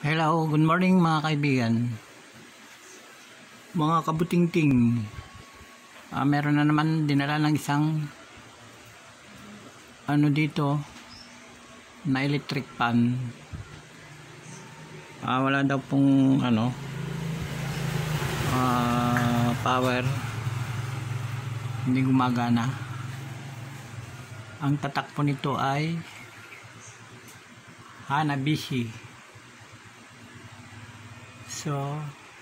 Hello, good morning mga kaibigan. Mga kabutingting. Meron na naman dinala ng isang dito na electric pan. Wala daw pong power. Hindi gumagana. Ang tatak po nito ay Hanabishi. So,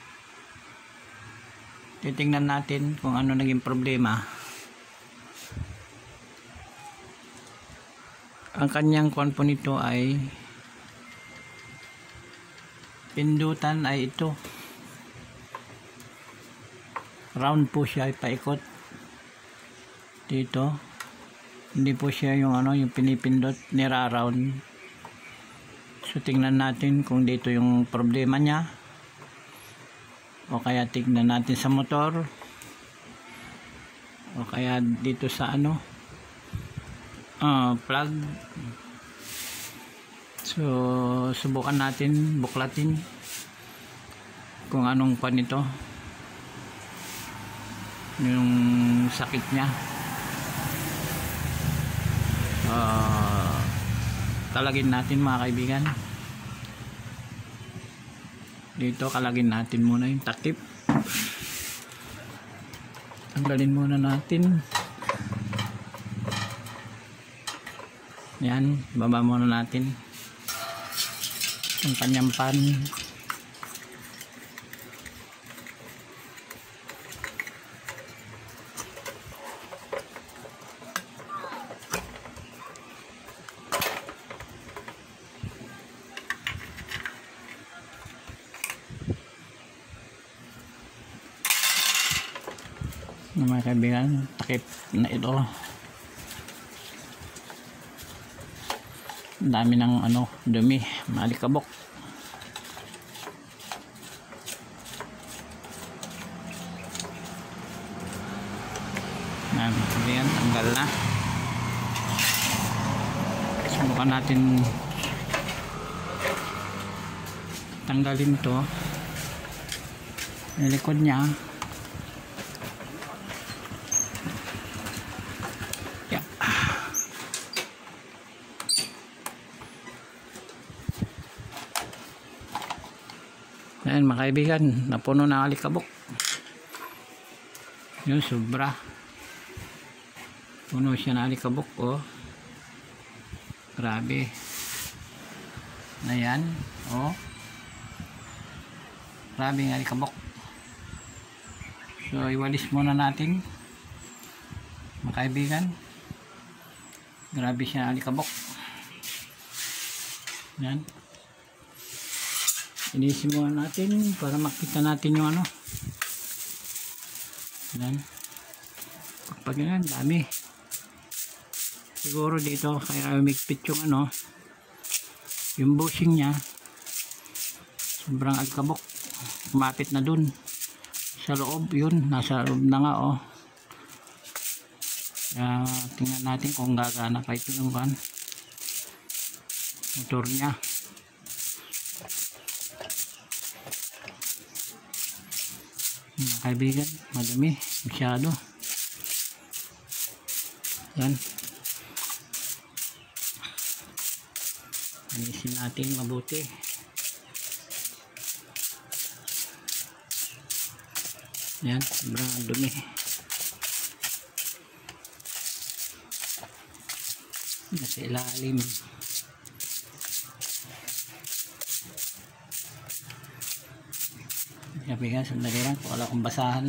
titingnan natin kung ano naging problema. Ang kanyang kuwan po nito ay pindutan ay ito. Round po siya, ipaikot dito. Hindi po siya yung yung pinipindot, nira-round. So, tingnan natin kung dito yung problema niya. O kaya tignan natin sa motor, o kaya dito sa plug. So subukan natin buklatin kung anong pan ito, yung sakit niya. Talagin natin mga kaibigan. Dito kalagin natin muna yung takip. Tanggalin muna natin. Yan, baba muna natin yung kanyang pan. Mga kaibigan, takip na ito. Dami ng dumi, malikabok. Yan, tanggal na. Subukan natin tanggalin to yung likod niya. Ayan mga kaibigan, napuno na alikabok. Yun, sobra. Puno siya na alikabok, oh. Grabe. Ayan, oh. Grabe ng alikabok. So, iwalis muna natin. Mga kaibigan. Grabe siya na alikabok. Ayan. Inisin muna natin para makita natin yung Yan. Pag yan, dami. Siguro dito kaya umigpit yung yung bushing nya. Sobrang alikabok. Kumapit na dun sa loob. Yun, nasa loob na nga, oh. Tingnan natin kung gagana pa ito yung motor nya. Mga kaibigan, madumi masyado. Yan, anisin natin mabuti. Yan, sobrang dumi. Nasa ilalim. Kaibigan, sandali lang kung wala akong basahan.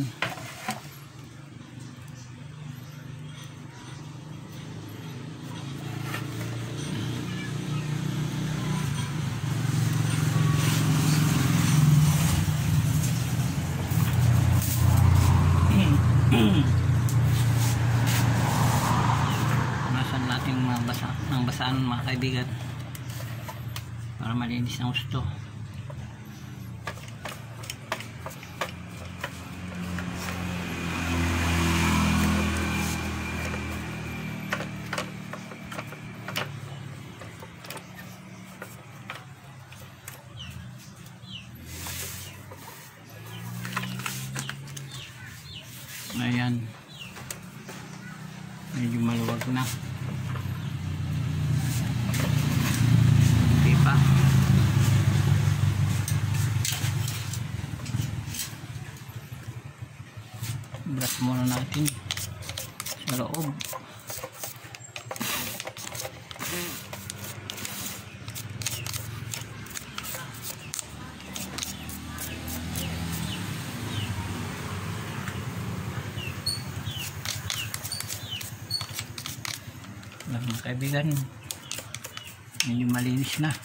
Punasan natin mga basahan mga kaibigan para malinis ng gusto. Ayan, medyo maluwag na, hindi pa. Brush muna natin sa loob. Mga kaibigan, medyo malinis na.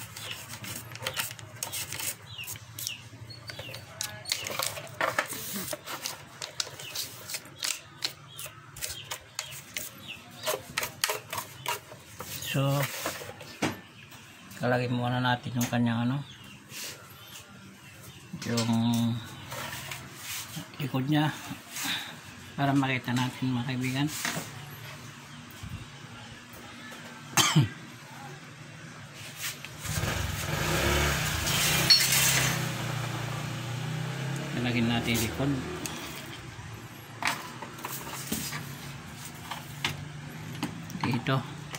So kalagay muna natin yung kanyang yung likod niya para makita natin mga kaibigan. Lagyan natin likod. Dito.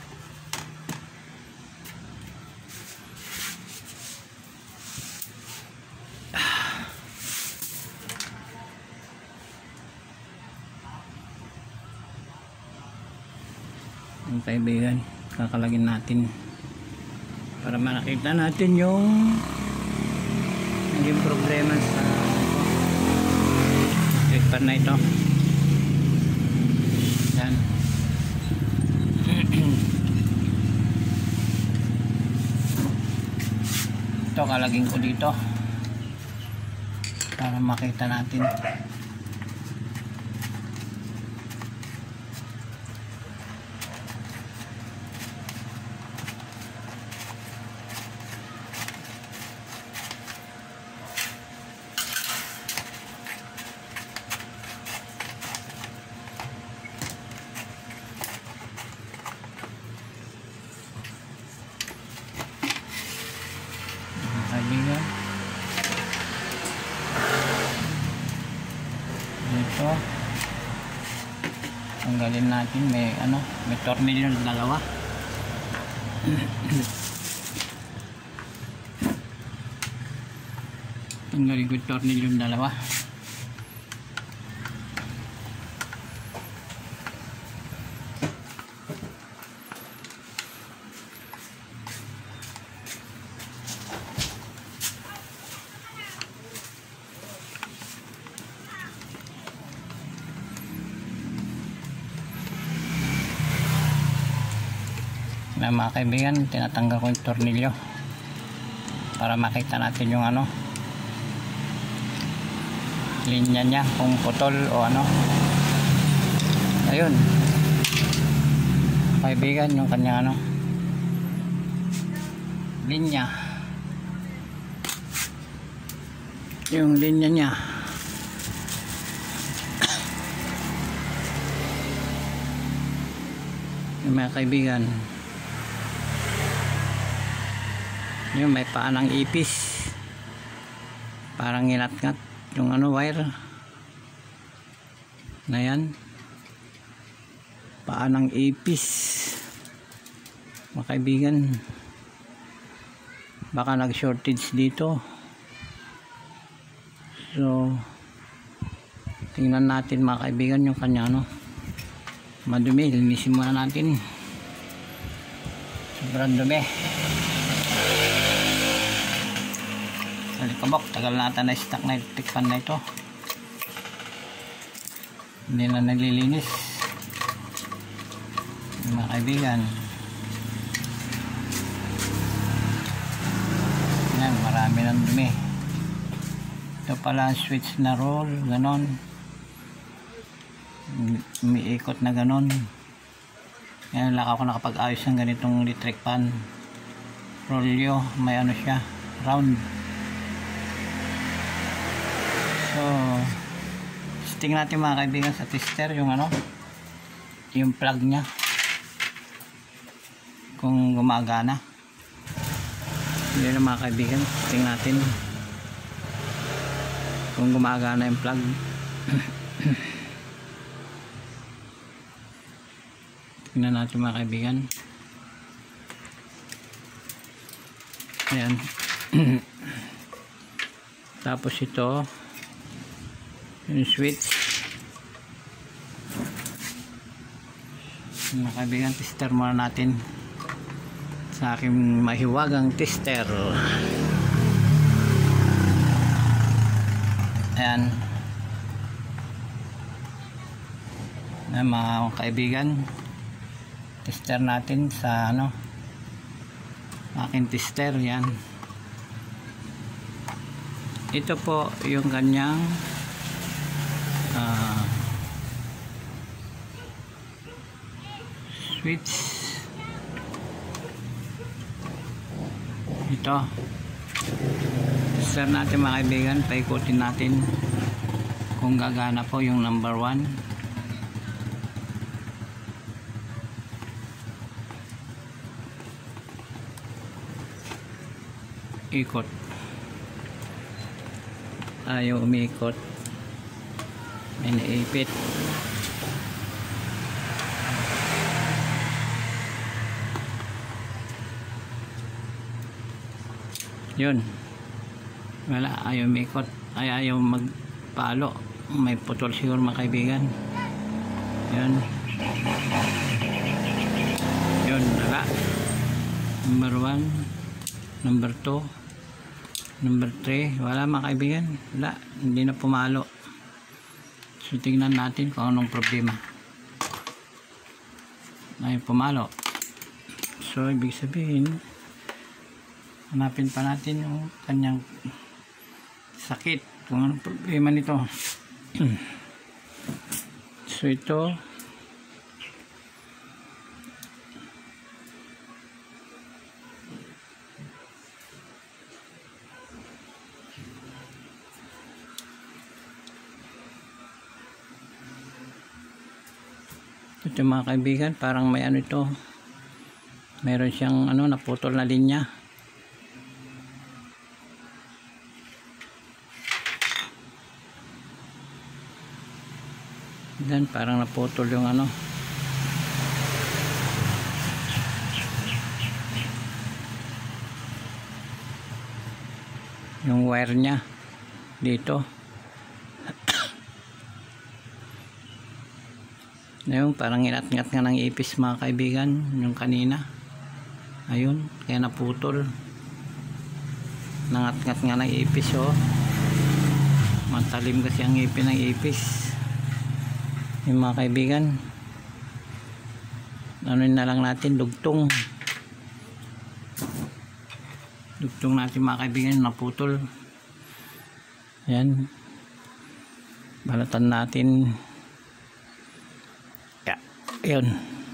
Yung kaibigan, kakalagyan natin para makita natin yung naging problema sa pan na ito. Yan. Ito kalaging ko dito para makita natin. Dito tanggalin natin, may tornilyo na dalawa. Tanggalin ko yung tornilyo na dalawa. Na mga kaibigan, tinatanggal ko yung tornilyo para makita natin yung linya niya, kung putol o ayun kaibigan, yung kanya linya, yung linya niya yung mga kaibigan. Yung may paa ng ipis, parang inat-ngat yung wire na yan, paa ng ipis mga kaibigan. Baka nag shortage dito, so tingnan natin mga kaibigan yung kanya madumi. Linisin muna natin, sobrang dumi. Alikabok, tagal natin na stock na tikpan na ito, hindi na naglilinis mga kaibigan. Yan, marami ng dumi. Ito pala switch na roll, ganon, umiikot na ganon. Yan, laka ako nakapag-ayos ng ganitong electric pan rolyo, may siya, round. So tingnan natin mga kaibigan sa tester yung yung plug nya kung gumagana. Yun na mga kaibigan, tingnan natin kung gumagana yung plug. Tingnan natin mga kaibigan. Ayan. Tapos ito yung switch. Mga kaibigan, tester muna natin sa aking mahiwagang tester. Ayan. Ayan mga kaibigan, tester natin sa aking tester. Yan, ito po yung kanyang switch. Ito tester natin mga kaibigan, paikutin natin kung gagana po yung number 1. Ikot, ayaw umikot, may naipit. Yun, wala, ayaw umikot, ayaw magpalo, may putol siguro mga kaibigan. Yun, wala. Number 1, number 2, number 3, wala mga kaibigan, wala, hindi na pumalo. So tingnan natin kung anong problema. Ay pumalo, so ibig sabihin hanapin pa natin yung kanyang sakit, kung anong problema nito. So ito mga kaibigan, parang may ito, meron siyang naputol na linya. Then parang naputol yung yung wire nya dito. Ayun, parang inat-ngat nga ng ipis mga kaibigan yung kanina. Ayun, kaya naputol. Nangat-ngat nga ng ipis, oh. Matalim kasi ang ipin ng ipis. Yung mga kaibigan, na lang natin, dugtong natin mga kaibigan, naputol. Ayan, balatan natin. Ayun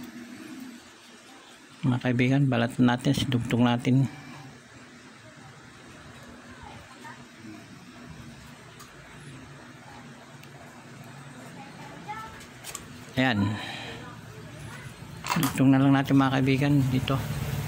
mga kaibigan, balatan natin, sidugtong natin. Ayan, dugtong na lang natin mga kaibigan dito.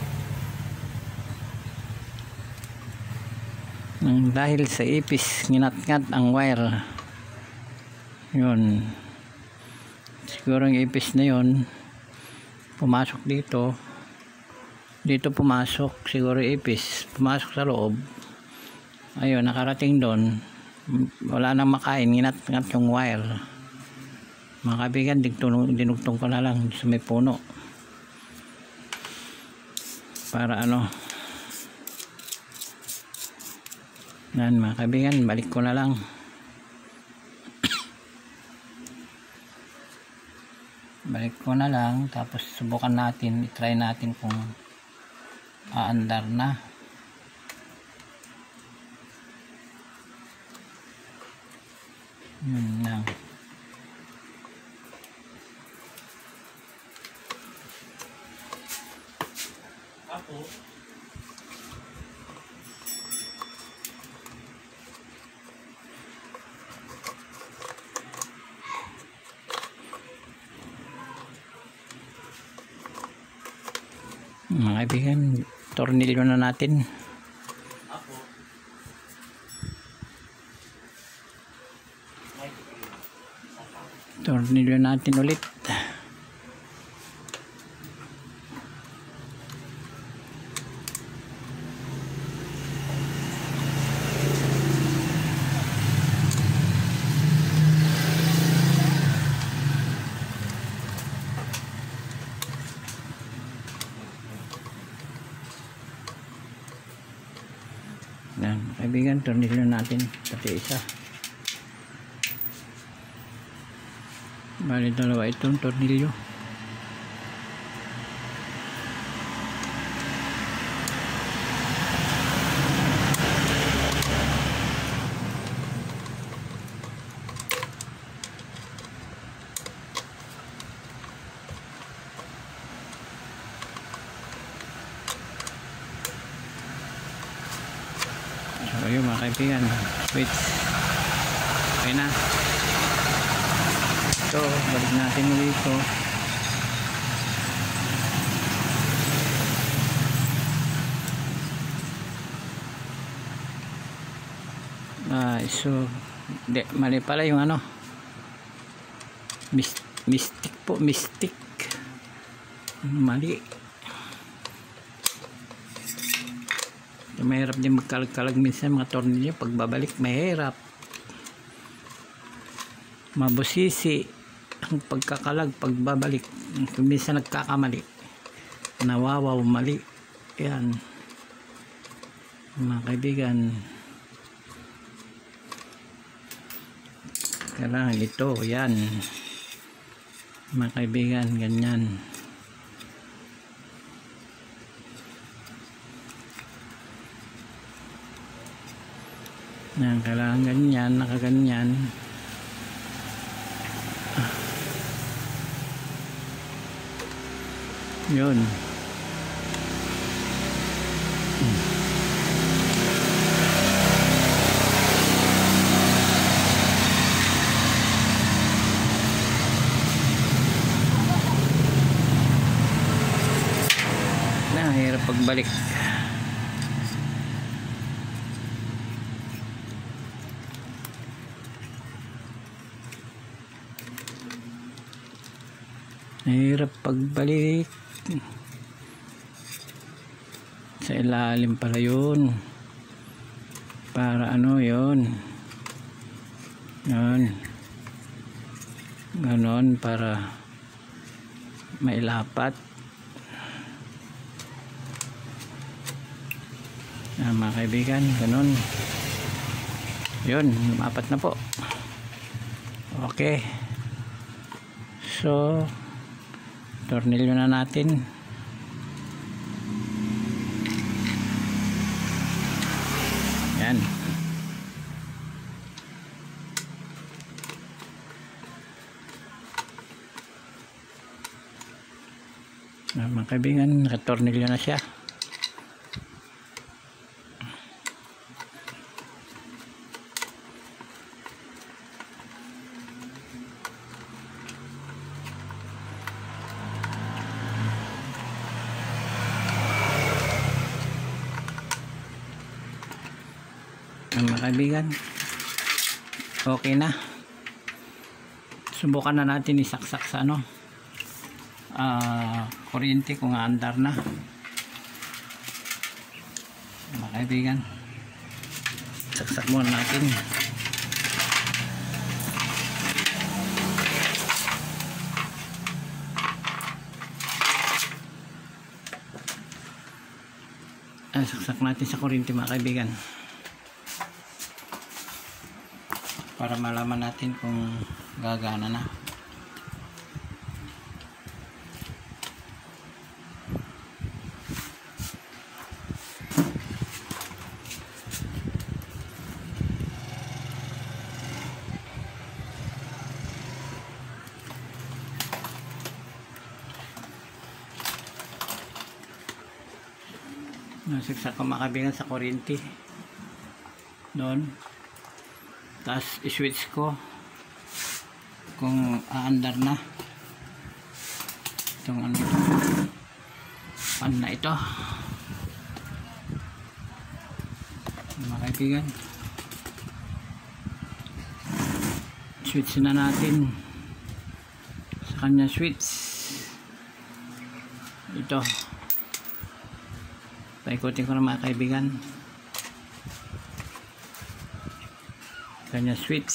Dahil sa ipis, nginat-ngat ang wire. Yun, siguro yung ipis na yun pumasok dito pumasok siguro ipis, pumasok sa loob. Ayun, nakarating doon, wala nang makain, nginat-ngat yung wire mga kaibigan. Dinugtong ko na lang sa may puno para yan mga kaibigan, balik ko na lang. Balik ko na lang, tapos subukan natin, i-try natin kung aandar na. Yun lang. Mga kaibigan, tornilyo na natin. Tornilyo natin ulit. Yan, kaibigan, tornilyo natin pati isa. Bali dalawa itong tornilyo. So ayun mga kaibigan, switch okay na. So balik natin ulit ito. So mali pala yung ano, mystic po, mystic, mali. Mahirap din magkalag-kalag minsan mga tornilyo, pagbabalik mahirap, mabusisi ang pagkakalag, pagbabalik minsan nagkakamali, nawawaw, mali. Yan mga kaibigan, kailangan ito, yan mga kaibigan, ganyan. Yan, kailangan ganyan, nakaganyan. Yun. Hirap pagbalik. Hirap pagbalik. Sa ilalim pala yun. Para ano yun. Yun. Ganon para mailapat. Mga kaibigan, ganon. Yun, lumapat na po. Okay. So tornilyo na natin. Yan. Mga kaibigan, nakatornilyo na siya. Mga kaibigan, okay na. Subukan na natin isaksak sa ano, kuryente kung aandar na. Mga kaibigan, saksak muna natin. Saksak natin sa kuryente mga kaibigan, para malaman natin kung gagana na. Nasaksak ko mga kaibigan sa kuryente doon. Tapos i-switch ko kung aandar na itong ano, pan na ito mga kaibigan. Switch na natin sa kanya, switch ito. Paikutin ko na mga kaibigan, kanya switch.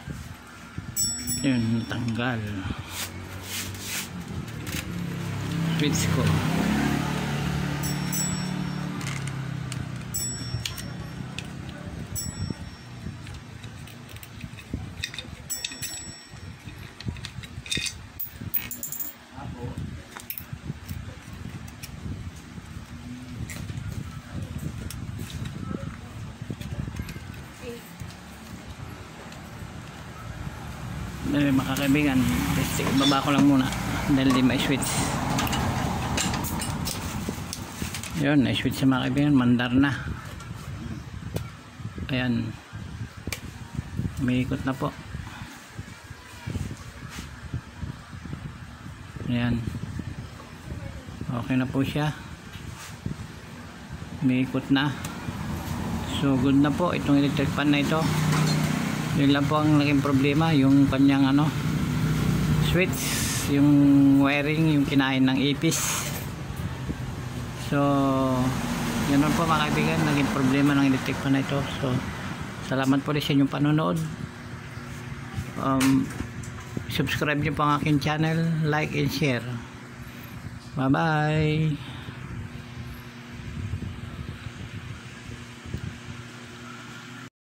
Yun, natanggal. switch ko. Mga kaibigan, baba ko lang muna dahil di may switch. Yun, may switch sa mga kaibigan, mandar na. Ayan, umiikot na po. Ayan, okay na po siya, umiikot na. So good na po itong electric fan na ito. Yun lang po ang naging problema, yung kanyang switch, yung wiring, yung kinain ng ipis. So yun lang po mga kaibigan, naging problema ng electric fan na ito. So salamat po rin sa inyong panonood. Subscribe nyo po ang aking channel, like and share. Bye bye.